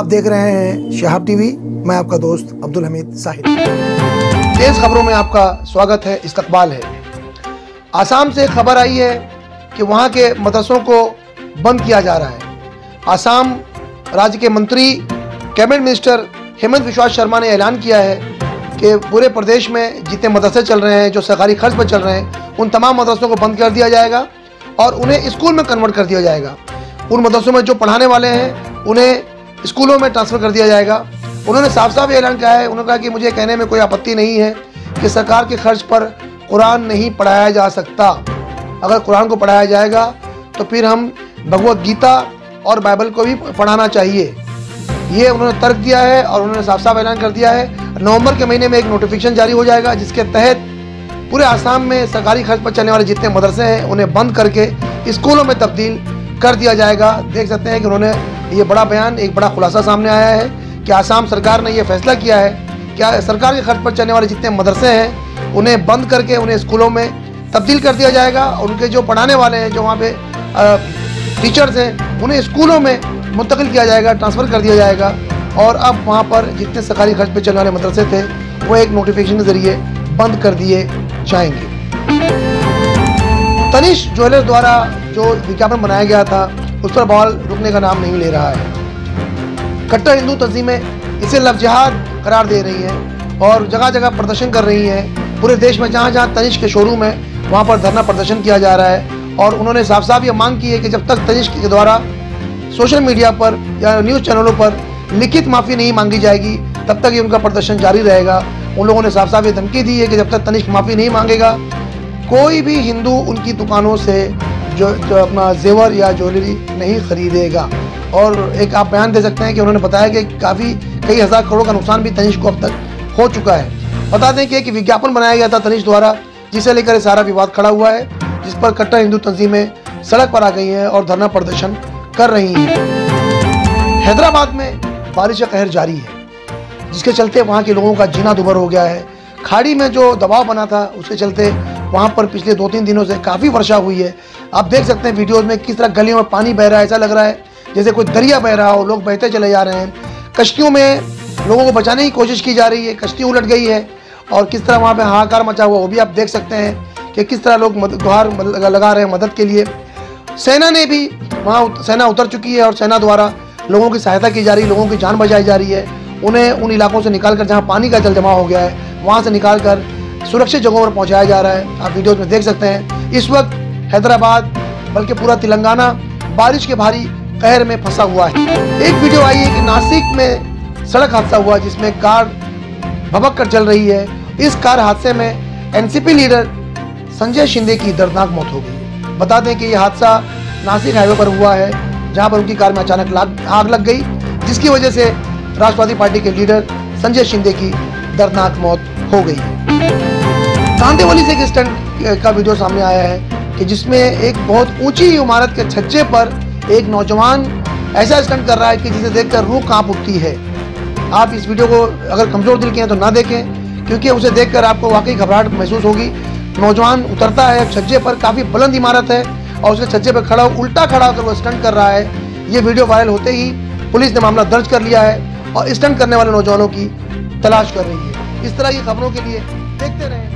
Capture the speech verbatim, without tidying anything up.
आप देख रहे हैं शहाब टीवी। मैं आपका दोस्त अब्दुल हमीद साहिब। तेज खबरों में आपका स्वागत है, इस्तकबाल है। आसाम से खबर आई है कि वहां के मदरसों को बंद किया जा रहा है। आसाम राज्य के मंत्री कैबिनेट मिनिस्टर हेमंत बिस्वा शर्मा ने ऐलान किया है कि पूरे प्रदेश में जितने मदरसे चल रहे हैं, जो सरकारी खर्च पर चल रहे हैं, उन तमाम मदरसों को बंद कर दिया जाएगा और उन्हें स्कूल में कन्वर्ट कर दिया जाएगा। उन मदरसों में जो पढ़ाने वाले हैं उन्हें स्कूलों में ट्रांसफ़र कर दिया जाएगा। उन्होंने साफ साफ ऐलान किया है, उन्होंने कहा कि मुझे कहने में कोई आपत्ति नहीं है कि सरकार के खर्च पर कुरान नहीं पढ़ाया जा सकता। अगर कुरान को पढ़ाया जाएगा तो फिर हम भगवत गीता और बाइबल को भी पढ़ाना चाहिए। ये उन्होंने तर्क दिया है और उन्होंने साफ साफ ऐलान कर दिया है। नवंबर के महीने में एक नोटिफिकेशन जारी हो जाएगा जिसके तहत पूरे आसाम में सरकारी खर्च पर चलने वाले जितने मदरसे हैं उन्हें बंद करके स्कूलों में तब्दील कर दिया जाएगा। देख सकते हैं कि उन्होंने ये बड़ा बयान, एक बड़ा खुलासा सामने आया है कि आसाम सरकार ने ये फैसला किया है कि सरकार के खर्च पर चलने वाले जितने मदरसे हैं उन्हें बंद करके उन्हें स्कूलों में तब्दील कर दिया जाएगा और उनके जो पढ़ाने वाले हैं, जो वहाँ पे टीचर्स हैं, उन्हें स्कूलों में मुंतकिल किया जाएगा, ट्रांसफ़र कर दिया जाएगा। और अब वहाँ पर जितने सरकारी खर्च पर चलने वाले मदरसे थे वो एक नोटिफिकेशन के ज़रिए बंद कर दिए जाएंगे। तनिष्क ज्वेलर्स द्वारा जो विज्ञापन बनाया गया था उस पर बवाल रुकने का नाम नहीं ले रहा है। कट्टर हिंदू तंजीमें इसे लव जिहाद करार दे रही हैं और जगह जगह प्रदर्शन कर रही हैं। पूरे देश में जहाँ जहाँ तनिष्क के शोरूम है वहाँ पर धरना प्रदर्शन किया जा रहा है और उन्होंने साफ साफ ये मांग की है कि जब तक तनिष्क के द्वारा सोशल मीडिया पर या न्यूज़ चैनलों पर लिखित माफ़ी नहीं मांगी जाएगी तब तक ये उनका प्रदर्शन जारी रहेगा। उन लोगों ने साफ साफ ये धमकी दी है कि जब तक तनिष्क माफ़ी नहीं मांगेगा कोई भी हिंदू उनकी दुकानों से जो, जो अपना जेवर या ज्वेलरी नहीं खरीदेगा। और एक आप बयान दे सकते हैं कि उन्होंने बताया कि काफ़ी कई हज़ार करोड़ का नुकसान भी तनिष्क को अब तक हो चुका है। बता दें कि एक विज्ञापन बनाया गया था तनिष्क द्वारा जिसे लेकर सारा विवाद खड़ा हुआ है, जिस पर कट्टर हिंदू तंजीमें सड़क पर आ गई हैं और धरना प्रदर्शन कर रही हैं। हैदराबाद में बारिश का कहर जारी है जिसके चलते वहाँ के लोगों का जीना दुभर हो गया है। खाड़ी में जो दबाव बना था उसके चलते वहाँ पर पिछले दो तीन दिनों से काफ़ी वर्षा हुई है। आप देख सकते हैं वीडियोज़ में किस तरह गलियों में पानी बह रहा है। ऐसा लग रहा है जैसे कोई दरिया बह रहा हो, लोग बहते चले जा रहे हैं। कश्तियों में लोगों को बचाने की कोशिश की जा रही है, कश्ती उलट गई है और किस तरह वहाँ पर हाहाकार मचा हुआ वो भी आप देख सकते हैं कि किस तरह लोग गुहार लगा रहे हैं मदद के लिए। सेना ने भी वहाँ सेना उतर चुकी है और सेना द्वारा लोगों की सहायता की जा रही है, लोगों की जान बचाई जा रही है। उन्हें उन इलाकों से निकाल कर जहाँ पानी का जल जमा हो गया है वहाँ से निकाल कर सुरक्षित जगहों पर पहुँचाया जा रहा है। आप वीडियोज़ में देख सकते हैं इस वक्त हैदराबाद बल्कि पूरा तेलंगाना बारिश के भारी कहर में फंसा हुआ है। एक वीडियो आई है कि नासिक में सड़क हादसा हुआ जिसमें कार भभक कर चल रही है। इस कार हादसे में एनसीपी लीडर संजय शिंदे की दर्दनाक मौत हो गई। बता दें कि यह हादसा नासिक हाईवे पर हुआ है जहां पर उनकी कार में अचानक आग लग गई जिसकी वजह से राष्ट्रवादी पार्टी के लीडर संजय शिंदे की दर्दनाक मौत हो गई है। कांदेवली से एक स्टंट का वीडियो सामने आया है कि जिसमें एक बहुत ऊंची इमारत के छज्जे पर एक नौजवान ऐसा स्टंट कर रहा है कि जिसे देखकर रूह कांप उठती है। आप इस वीडियो को अगर कमजोर दिल के हैं तो ना देखें क्योंकि उसे देखकर आपको वाकई घबराहट महसूस होगी। नौजवान उतरता है छज्जे पर, काफ़ी बुलंद इमारत है और उसके छज्जे पर खड़ा उल्टा खड़ा होकर वो स्टंट कर रहा है। ये वीडियो वायरल होते ही पुलिस ने मामला दर्ज कर लिया है और स्टंट करने वाले नौजवानों की तलाश कर रही है। इस तरह की खबरों के लिए देखते रहें।